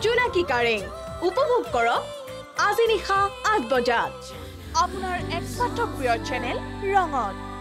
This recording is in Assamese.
জোনাকী কাৰেং উপভোগ কৰক আজি নিশা ৮ বজাত আপোনাৰ একমাত্ৰ প্ৰিয় চেনেল ৰঙত।